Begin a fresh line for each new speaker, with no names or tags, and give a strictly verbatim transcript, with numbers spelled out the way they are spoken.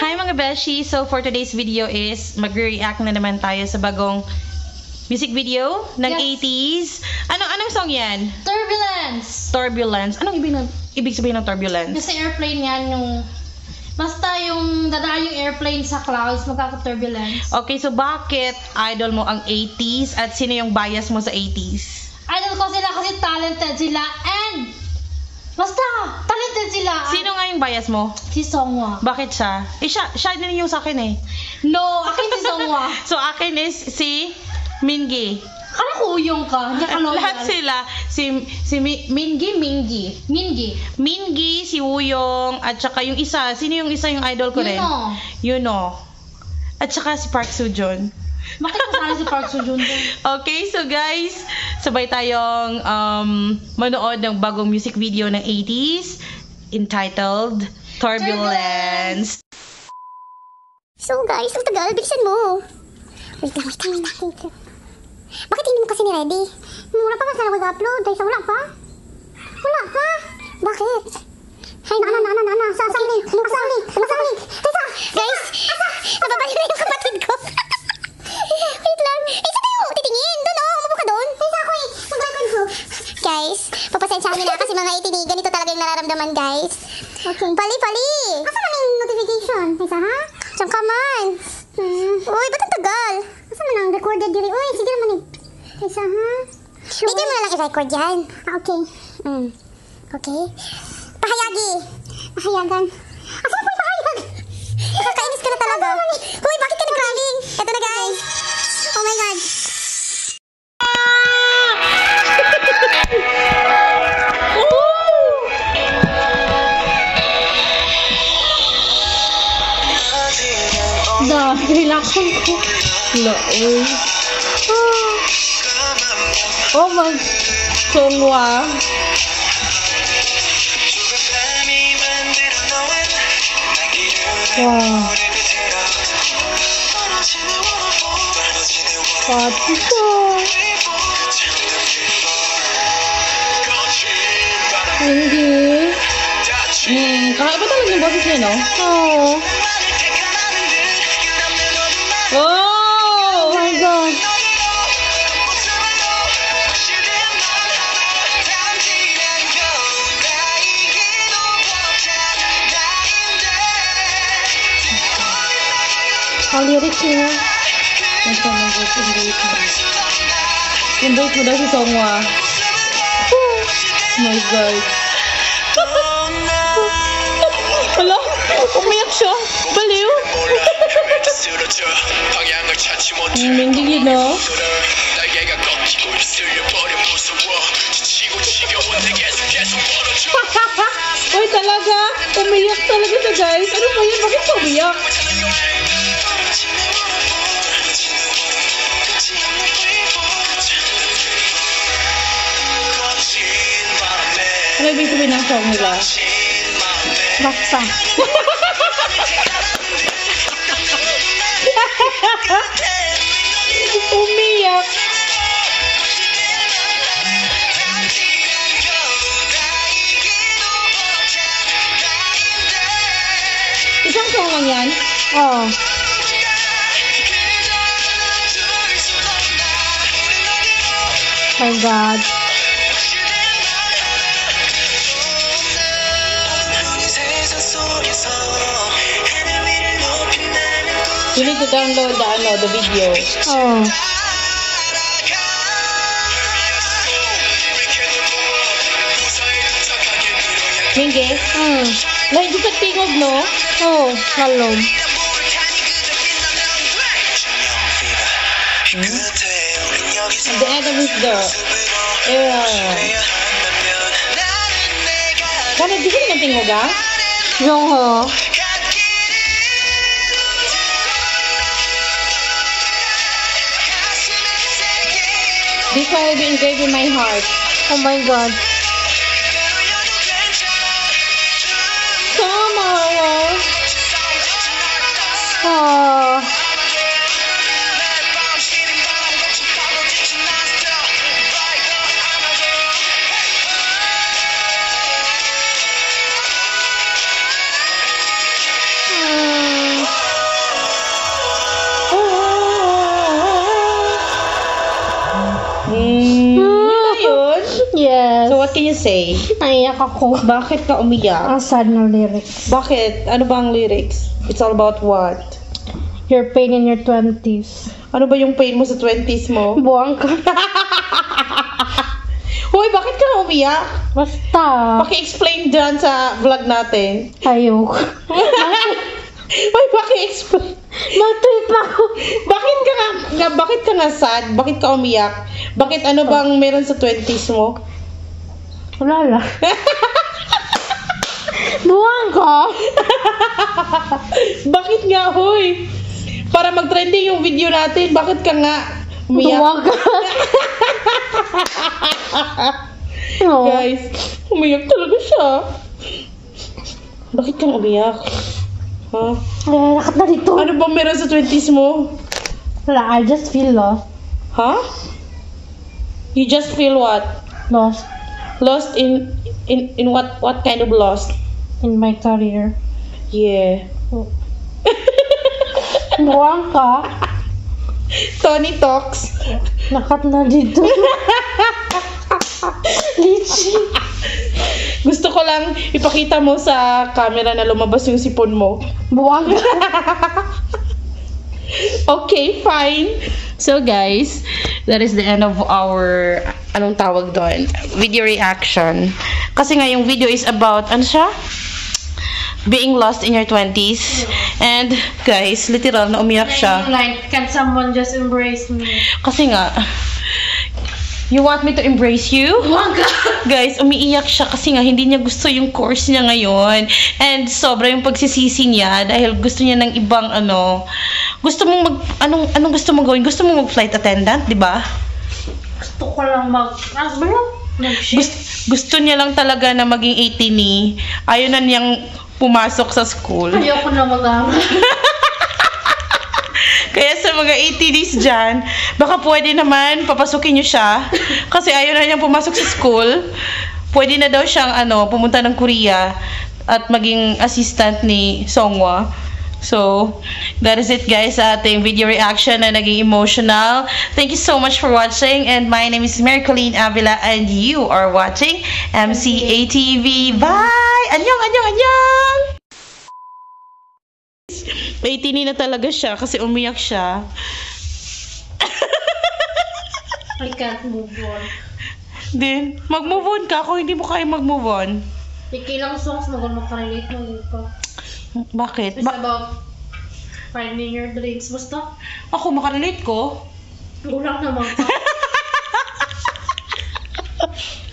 Hi mga beshi! So for today's video is mag-react na naman tayo sa bagong music video ng
Yes.
eighties. Ano anong song yan?
Turbulence!
Turbulence. Anong ibig, ng, ibig sabihin ng turbulence?
Kasi airplane yan yung... Basta yung dadaan yung airplane sa clouds, magkaka-turbulence.
Okay, so bakit idol mo ang eighties at sino yung bias mo sa eighties?
Idol ko sila kasi talented sila and... Basta! Talented sila!
Sino nga yung bias mo?
Si Songhwa.
Bakit siya? Eh, siya, siya din yung sa akin eh.
No! Akin si Songhwa.
So, akin is si Mingi.
Ano kuyong ka? Hindi ka loyal.
Lahat sila. Si, si Mi- Mingi, Mingi.
Mingi.
Mingi, si Wooyoung, at saka yung isa. Sino yung isa yung idol ko rin?
Yuno.
Yuno. At saka si Park Seo-joon.
Bakit kasali si Park Seo-joon doon?
Okay, so guys, sabay tayong um, manood ng bagong music video ng eighties entitled Turbulence.
So guys, ang tagal, bilisan mo. Wait lang, wait lang, wait lang, wait lang. Bakit hindi mo kasi ni-ready? Mura pa ba sana mag-upload? Dahil sa wala pa? Wala pa? Bakit? Ay, nana, nana, nana, sa asang link, asang link, asang link. Teka, guys, nababalik na yung kapatid ko. Wait lang, eh, sa tayo, titingin, doon oh, umupo ka doon. Teka ako eh, mag-record ko. Guys, papasensyahan niyo na kasi mga itinigan, ganito talaga yung nararamdaman, guys. Okay. Pali, pali. Asa na yung notification? Teka, ha? Diyan ka man. Hmm. Uy, ba't ang tagal? Asa man ang recorded diri? Uy, sige naman eh. Teka, ha? Sure. Hindi mo na lang i-record yan. Ah, okay. Hmm. Okay. Pahayagi. Pahayagan. Asa po yung pahayag? Nakakainis ka na talaga. Uy, bakit ka nag-running? Ito na, guys. Oh my God.
Dahil ako ko. Laoy. Oh my... Songhwa. Wow. Pati ko. Hindi.
Hmm, kakaiba talaga yung boses niya, no?
Oh.
Oh!
Oh my God. Ang lyrics niya.
Ito, may voice yung voice mo. Yung voice mo daw si Songhwa. Oh my God. Hala, umiyak siya. Baliw. Mingi, you know? Uy, talaga? Umiyak talaga siya, guys. Ano ba yan? Bakit siya umiyak? Ano ibig sabihin ng song nila?
Basta.
Umiyak. Isang song lang yan?
Oh. My God.
You need to download the, ano, the video.
Oh.
Mingi?
Hmm.
Like, di sa tingog, no?
Oh, halom.
Hmm? The end of his door. Yeah. Kano, di ka naman tingog, ah?
Yung ho.
This one will be engraved in my heart.
Oh my God.
Come on!
Oh.
What can you say?
Naiyak ako.
Bakit ka umiyak?
Ang sad na lyrics.
Bakit? Ano ba ang lyrics? It's all about what?
Your pain in your twenties.
Ano ba yung pain mo sa twenties mo?
Buwang ka.
Hoy, bakit ka na umiyak?
Basta.
Paki-explain dyan sa vlog natin.
Ayoko.
Hoy, paki-explain.
Mag-tweet pa ako.
Bakit ka nga, nga, bakit ka nga sad? Bakit ka umiyak? Bakit ano bang meron sa twenties mo?
Wala lang. Buwang ka.
Bakit nga, hoy? Para mag-trending yung video natin, bakit ka nga umiyak?
Buwang ka. No.
Guys, umiyak talaga siya. Bakit kang umiyak? Ha?
Ay, nakat na dito.
Ano bang meron sa twenties mo?
Wala, I just feel lost.
Ha? You just feel what?
Lost
Lost in in in what what kind of lost?
in my career.
Yeah.
Buwang ka.
Tony talks.
Nakat na dito. Litchi.
Gusto ko lang ipakita mo sa camera na lumabas yung sipon mo.
Buwang ka.
Okay, fine. So guys, that is the end of our, anong tawag doon? Video reaction. Kasi nga yung video is about, ano siya? Being lost in your twenties. And guys, literal na umiyak siya.
Like, can someone just embrace me?
Kasi nga, you want me to embrace you?
Buwang ka.
Guys, umiiyak siya kasi nga hindi niya gusto yung course niya ngayon. And sobra yung pagsisisi niya dahil gusto niya ng ibang ano. Gusto mong mag, anong, anong gusto mong gawin? Gusto mong mag-flight attendant, di ba?
Gusto ko lang mag... Ano ba yun? Mag-ship.
Gusto, gusto niya lang talaga na maging eighteen ni. Ayaw na niyang pumasok sa school.
Ayoko na mag-aral.
Kaya sa mga eighteenies dyan, baka pwede naman papasukin niyo siya. Kasi ayaw na niyang pumasok sa school. Pwede na daw siyang ano, pumunta ng Korea at maging assistant ni Songhwa. So, that is it guys sa ating video reaction na naging emotional. Thank you so much for watching. And my name is Mary Colleen Avila and you are watching M C A T V. Bye! Annyeong, annyeong, annyeong! eighteen na talaga siya kasi umiyak siya.
I can't move on.
Din, mag-move on ka kung hindi mo kaya mag-move on.
Ikilang songs mo kung makarelate mo ko.
Bakit?
It's
Ba-
about finding your dreams. Basta,
ako makarelate ko.
gulang naman ka.